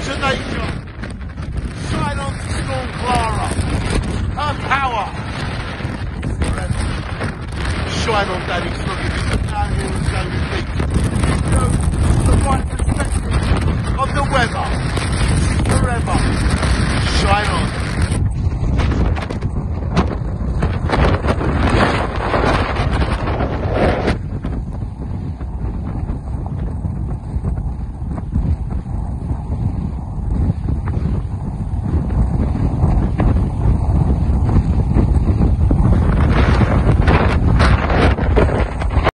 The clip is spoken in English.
to nature. Shine on to Strom Clara. Her power. Forever. Shine on Daddy Sluggy. Down here and go with me. Show the right perspective of the weather. Forever. Shine on.